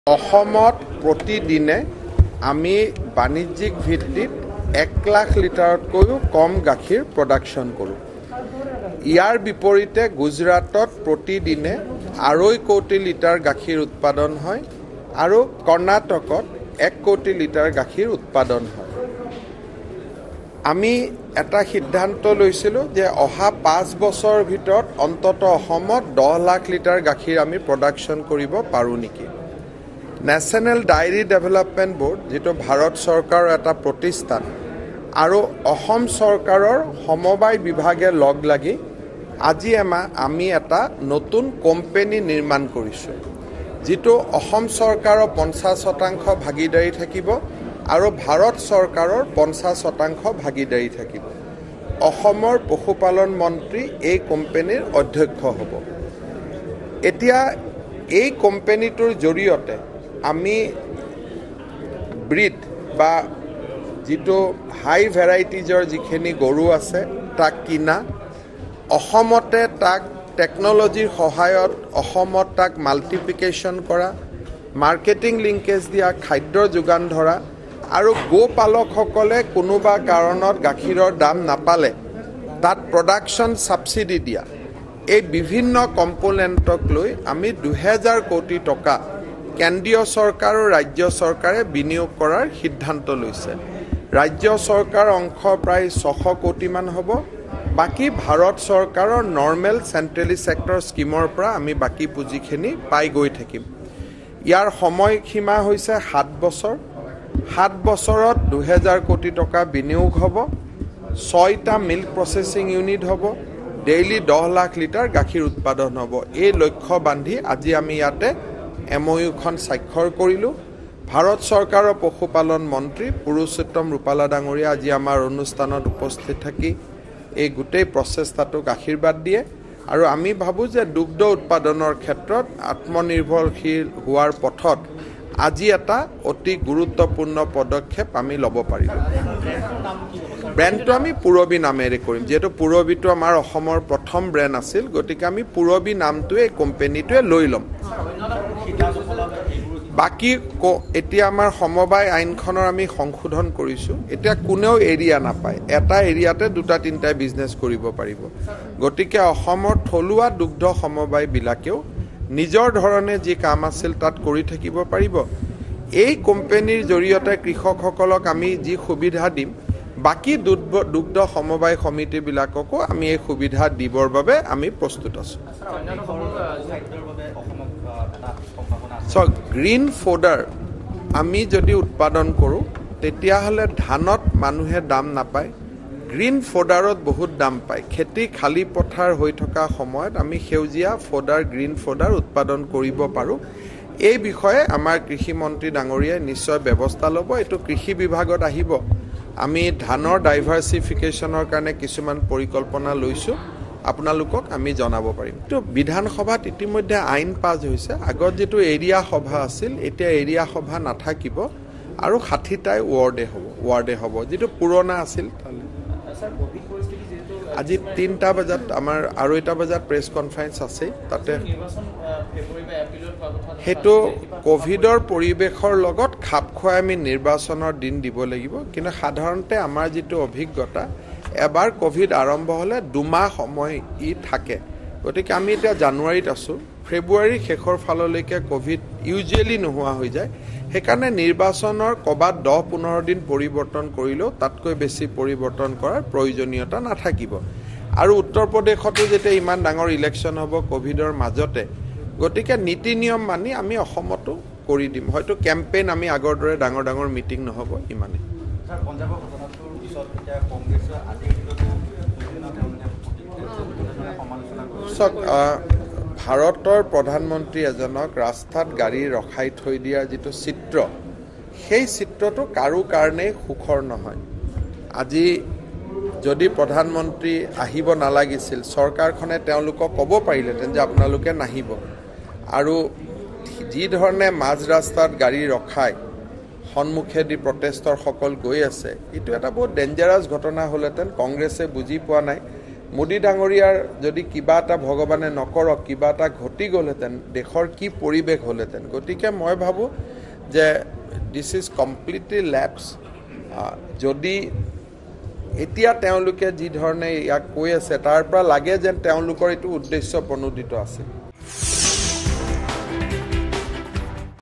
অসমত প্ৰতিদিনে আমি বাণিজ্যিক ভিত্তিত 1 লাখ লিটাৰতকৈও কম গাখীৰ প্ৰডাকশ্যন কৰোঁ। ইয়াৰ বিপৰীতে গুজৰাটত প্ৰতিদিনে 2.5 কোটি লিটাৰ গাখীৰ উৎপাদন হয় আৰু কৰ্ণাটকত 1 কোটি লিটাৰ গাখীৰ উৎপাদন হয়। আমি এটা সিদ্ধান্ত লৈছিলোঁ যে অহা 5 বছৰৰ ভিতৰত অন্তত অসমত 10 লাখ লিটাৰ গাখীৰ আমি প্ৰডাকশ্যন কৰিব পাৰোঁ নেকি। নেশ্যনেল ডায়েৰী ডেভেলপমেণ্ট বোৰ্ড যিটো ভাৰত চৰকাৰৰ এটা প্ৰতিষ্ঠান আৰু অসম চৰকাৰৰ সমবায় বিভাগে লগ লাগি আজি আমি এটা নতুন কোম্পানী নিৰ্মাণ কৰিছোঁ, যিটো অসম চৰকাৰৰ 50% ভাগিদাৰী থাকিব আৰু ভাৰত চৰকাৰৰ 50% ভাগিদাৰী থাকিব। অসমৰ পশুপালন মন্ত্ৰী এই কোম্পানীৰ অধ্যক্ষ হ'ব। এতিয়া এই কোম্পানীটোৰ জৰিয়তে আমি ব্ৰিড বা যিটো হাই ভেৰাইটিজৰ যিখিনি গৰু আছে তাক কিনা, অসমতে তাক টেকন'লজিৰ সহায়ত অসমত তাক মাল্টিপ্লিকেশ্যন কৰা, মাৰ্কেটিং লিংকেজ দিয়া, খাদ্য যোগান ধৰা আৰু গোপালকসকলে কোনোবা কাৰণত গাখীৰৰ দাম নাপালে তাত প্ৰডাকশ্যন ছাবচিডি দিয়া, এই বিভিন্ন কম্পোনেণ্টক লৈ আমি 2000 কোটি টকা কেন্দ্ৰীয় চৰকাৰ আৰু ৰাজ্য চৰকাৰে বিনিয়োগ কৰাৰ সিদ্ধান্ত লৈছে। ৰাজ্য চৰকাৰৰ অংশ প্ৰায় 600 কোটিমান হ'ব। বাকী ভাৰত চৰকাৰৰ নৰ্মেল চেণ্ট্ৰেলি ছেক্টৰ স্কিমৰ পৰা আমি বাকী পুঁজিখিনি পাই গৈ থাকিম। ইয়াৰ সময়সীমা হৈছে 7 বছৰ। 7 বছৰত 2000 কোটি টকা বিনিয়োগ হ'ব, 6টা মিল্ক প্ৰচেছিং ইউনিট হ'ব, ডেইলি 10 লাখ লিটাৰ গাখীৰ উৎপাদন হ'ব। এই লক্ষ্য বান্ধি আজি আমি ইয়াতে MOUখন স্বাক্ষৰ কৰিলোঁ। ভাৰত চৰকাৰৰ পশুপালন মন্ত্ৰী পুৰুষোত্তম ৰূপালা ডাঙৰীয়া আজি আমাৰ অনুষ্ঠানত উপস্থিত থাকি এই গোটেই প্ৰচেষ্টাটোক আশীৰ্বাদ দিয়ে আৰু আমি ভাবোঁ যে দুগ্ধ উৎপাদনৰ ক্ষেত্ৰত আত্মনিৰ্ভৰশীল হোৱাৰ পথত আজি এটা অতি গুৰুত্বপূৰ্ণ পদক্ষেপ আমি ল'ব পাৰিলোঁ। ব্ৰেণ্ডটো আমি পূৰবী নামেৰে কৰিম, যিহেতু পূৰবীটো আমাৰ অসমৰ প্ৰথম ব্ৰেণ্ড আছিল, গতিকে আমি পূৰবী নামটোৱে এই কোম্পানীটোৱে লৈ ল'ম। বাকী এতিয়া আমাৰ সমবায় আইনখনৰ আমি সংশোধন কৰিছোঁ। এতিয়া কোনেও এৰিয়া নাপায়, এটা এৰিয়াতে 2-3টা বিজনেছ কৰিব পাৰিব। গতিকে অসমৰ থলুৱা দুগ্ধ সমবায়বিলাকেও নিজৰ ধৰণে যি কাম আছিল তাত কৰি থাকিব পাৰিব। এই কোম্পানীৰ জৰিয়তে কৃষকসকলক আমি যি সুবিধা দিম, বাকী দুগ্ধ সমবায় সমিতিবিলাককো আমি এই সুবিধা দিবৰ বাবে আমি প্ৰস্তুত আছোঁ। গ্ৰীণ ফ'ডাৰ আমি যদি উৎপাদন কৰোঁ তেতিয়াহ'লে ধানত মানুহে দাম নাপায়, গ্ৰীণ ফ'ডাৰত বহুত দাম পায়। খেতি খালী পথাৰ হৈ থকা সময়ত আমি সেউজীয়া ফ'ডাৰ, গ্ৰীণ ফ'ডাৰ উৎপাদন কৰিব পাৰোঁ। এই বিষয়ে আমাৰ কৃষিমন্ত্ৰী ডাঙৰীয়াই নিশ্চয় ব্যৱস্থা ল'ব। এইটো কৃষি বিভাগত আহিব। আমি ধানৰ ডাইভাৰ্চিফিকেশ্যনৰ কাৰণে কিছুমান পৰিকল্পনা লৈছোঁ, আপোনালোকক আমি জনাব পাৰিম। তো বিধানসভাত ইতিমধ্যে আইন পাছ হৈছে। আগত যিটো এৰিয়া সভা আছিল, এতিয়া এৰিয়া সভা নাথাকিব আৰু 60টাই ৱাৰ্ডে হ'ব, যিটো পুৰণা আছিল। আজি 3টা বজাত আমাৰ আৰু 2টা বজাত প্ৰেছ কনফাৰেঞ্চ আছে। তাতে সেইটো ক'ভিডৰ পৰিৱেশৰ লগত খাপ খুৱাই আমি নিৰ্বাচনৰ দিন দিব লাগিব। কিন্তু সাধাৰণতে আমাৰ যিটো অভিজ্ঞতা, এবাৰ ক'ভিড আৰম্ভ হ'লে 2 মাহ সময় থাকে। গতিকে আমি এতিয়া জানুৱাৰীত আছোঁ, ফেব্ৰুৱাৰী শেষৰ ফাললৈকে ক'ভিড ইউজুৱেলি নোহোৱা হৈ যায়। সেইকাৰণে নিৰ্বাচনৰ ক'ৰবাত 10-15 দিন পৰিৱৰ্তন কৰিলেও তাতকৈ বেছি পৰিৱৰ্তন কৰাৰ প্ৰয়োজনীয়তা নাথাকিব। আৰু উত্তৰ প্ৰদেশতো যেতিয়া ইমান ডাঙৰ ইলেকশ্যন হ'ব ক'ভিডৰ মাজতে, গতিকে নীতি নিয়ম মানি আমি অসমতো কৰি দিম। হয়তো কেম্পেইন আমি আগৰ দৰে ডাঙৰ ডাঙৰ মিটিং নহ'ব, ইমানেই। ভাৰতৰ প্ৰধানমন্ত্ৰী এজনক ৰাস্তাত গাড়ী ৰখাই থৈ দিয়াৰ যিটো চিত্ৰ, সেই চিত্ৰটো কাৰো কাৰণেই সুখৰ নহয়। আজি যদি প্ৰধানমন্ত্ৰী আহিব নালাগিছিল, চৰকাৰখনে তেওঁলোকক ক'ব পাৰিলেহেঁতেন যে আপোনালোকে নাহিব। আৰু যি ধৰণে মাজ ৰাস্তাত গাড়ী ৰখাই সন্মুখেদি প্ৰটেষ্টৰসকল গৈ আছে, এইটো এটা বহুত ডেঞ্জাৰাছ ঘটনা হ'লহেঁতেন। কংগ্ৰেছে বুজি পোৱা নাই মোদী ডাঙৰীয়াৰ যদি কিবা এটা ভগৱানে নকৰক কিবা এটা ঘটি গ'লহেঁতেন দেশৰ কি পৰিৱেশ হ'লহেঁতেন গতিকে মই ভাবোঁ যে দিছ ইজ কমপ্লিটলি লেপছ যদি এতিয়া তেওঁলোকে যি ধৰণে ইয়াক কৈ আছে তাৰ পৰা লাগে যেন তেওঁলোকৰ এইটো উদ্দেশ্য প্ৰণোদিত আছে